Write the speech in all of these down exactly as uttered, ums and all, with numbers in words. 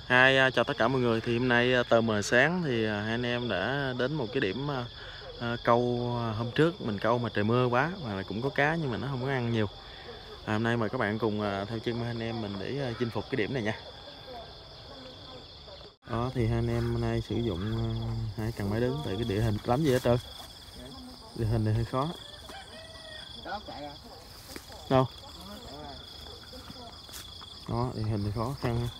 Hi, chào tất cả mọi người. Thì hôm nay tờ mờ sáng thì hai anh em đã đến một cái điểm uh, câu hôm trước mình câu mà trời mưa quá mà là cũng có cá nhưng mà nó không có ăn nhiều. À, hôm nay mời các bạn cùng uh, theo chân hai anh em mình để uh, chinh phục cái điểm này nha. Đó thì hai anh em hôm nay sử dụng uh, hai cần máy đứng tại cái địa hình lắm gì hết trơn. Địa hình này hơi khó. Đâu? Đó, địa hình thì khó khăn.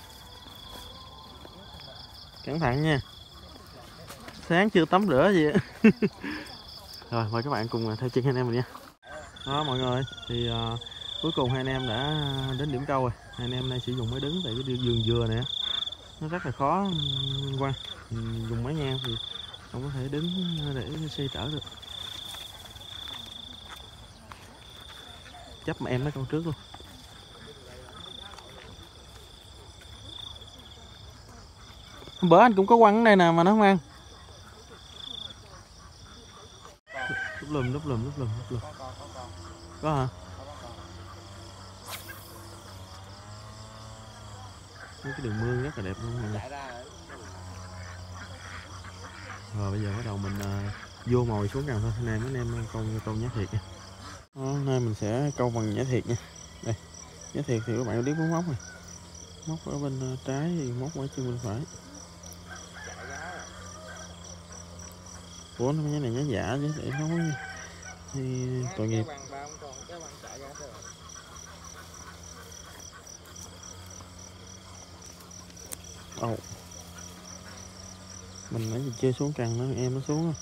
Cẩn thận nha. Sáng chưa tắm rửa gì. Rồi mời các bạn cùng theo chân hai anh em mình nha. Đó mọi người thì uh, cuối cùng hai anh em đã đến điểm câu rồi. Hai anh em nay sử dụng máy đứng tại cái vườn dừa này nó rất là khó qua, dùng máy ngang thì không có thể đứng để xoay trở được. Chấp mà em nó câu trước luôn. Bữa anh cũng có quăng ở đây nè mà nó không ăn. Lúc lùm lúc lùm lúc lùm lúc lùm. Có hả? Mấy cái đường mương rất là đẹp luôn mọi người. Rồi bây giờ bắt đầu mình uh, vô mồi xuống gần thôi. Hôm nay mấy anh em câu câu nhá thiệt nha. Đó, hôm nay mình sẽ câu bằng nhá thiệt nha. Đây, nhá thiệt thì các bạn biết muốn móc này. Móc ở bên trái thì móc ở chân bên phải. Ủa nó cái này nhá giả chứ để nói thì tội nghiệp. Oh. Mình nãy giờ chơi xuống càng nó em nó xuống.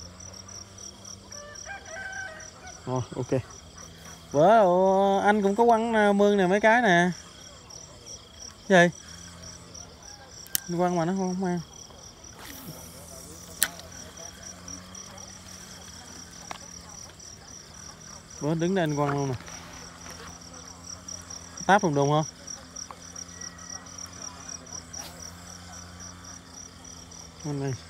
Rồi ok. Bữa anh cũng có quăng mương nè mấy cái nè. Cái gì? Anh quăng mà nó không ăn. Bữa đứng đây anh quăng luôn nè. Táp đùng đùng không? Anh đây.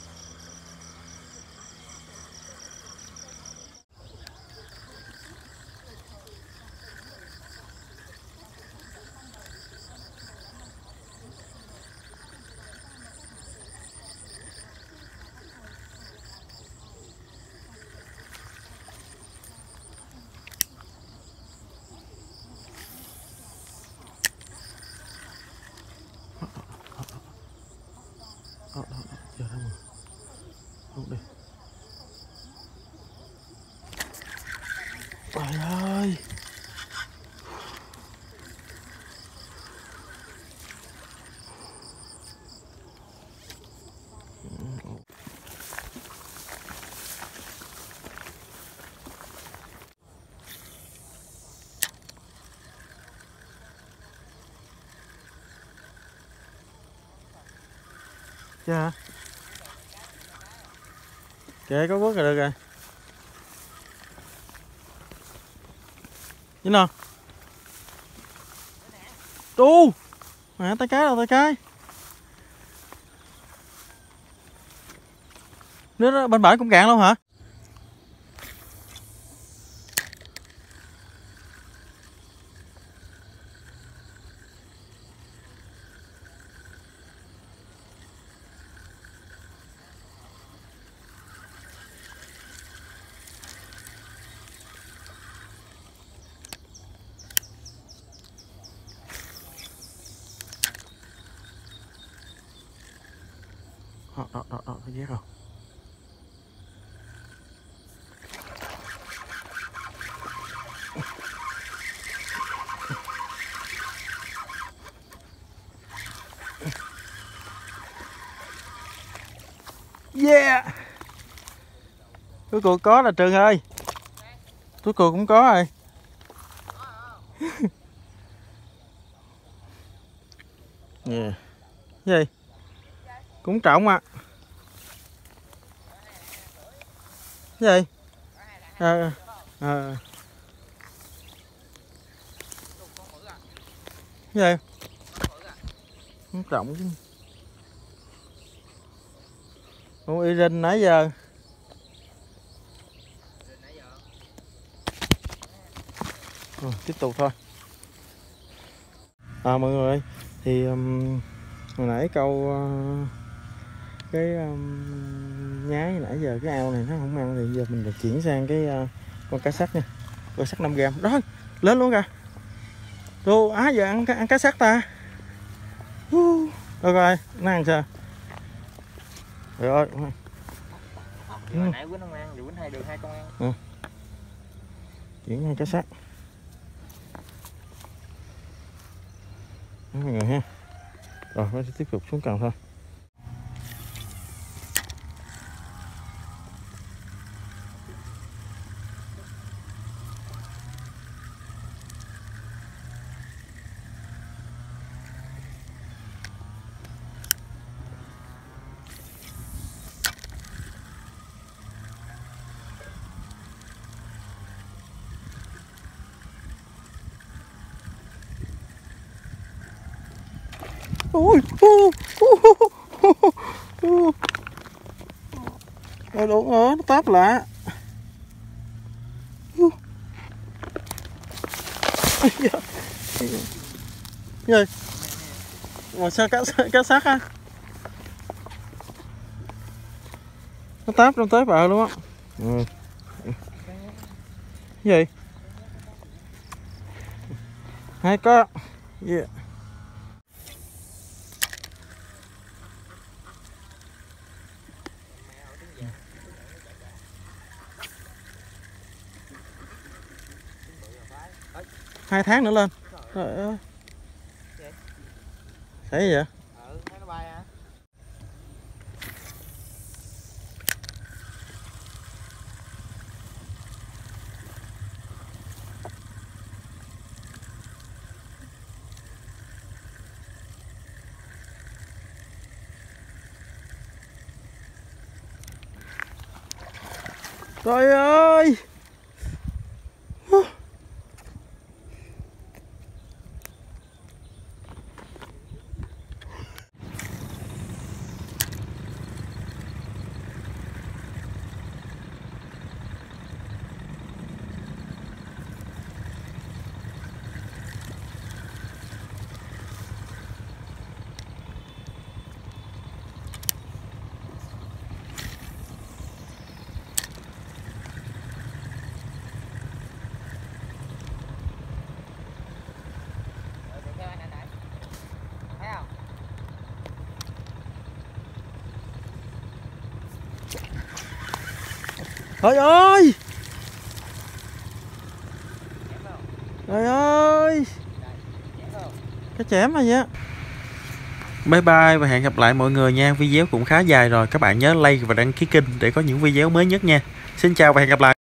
Đó, đó, đó, chờ đâu mà. Đâu đây. Trời ơi. Chưa hả? Kệ có bước là được rồi. Chứ nào? Đu. Mẹ tay cái đâu tay cái. Nước bên bển cũng cạn luôn hả? Đó, đó, đó, đó, thấy ghét không? Yeah! Cuối cùng có là Trường ơi. Cuối cùng cũng có rồi. Yeah. Cái gì? Cũng trọng à. Cái gì? Ờ ờ. Cái gì? Cũng trọng chứ. Con y rinh nãy giờ. Rồi, tiếp tục thôi. À mọi người thì um, Hồi nãy câu uh, cái um, nhái nãy giờ cái ao này nó không ăn thì giờ mình được chuyển sang cái uh, con cá sắt nha, con sắt năm gram đó, lên luôn kìa. Đồ á giờ ăn ăn cá sắt ta. Uh, rồi coi nó ăn sao rồi. Ừ. Nãy quýnh không ăn, quýnh hai đường hai con ăn. Ừ. Chuyển hai cá sắt mọi người ha. Rồi nó sẽ tiếp tục xuống cần thôi. Ui, rồi đúng rồi, nó táp lạ. Gì? Mà sao cá cá sắt á? Nó táp trong tới bờ luôn á. Ừ. Gì? Hai con. Yeah. Hai tháng nữa lên. Trời ơi. Thấy gì vậy? Ừ, thấy nó bay hả? Trời ơi. Trời ơi. Trời ơi. Cái chém này vậy. Bye bye và hẹn gặp lại mọi người nha. Video cũng khá dài rồi. Các bạn nhớ like và đăng ký kênh để có những video mới nhất nha. Xin chào và hẹn gặp lại.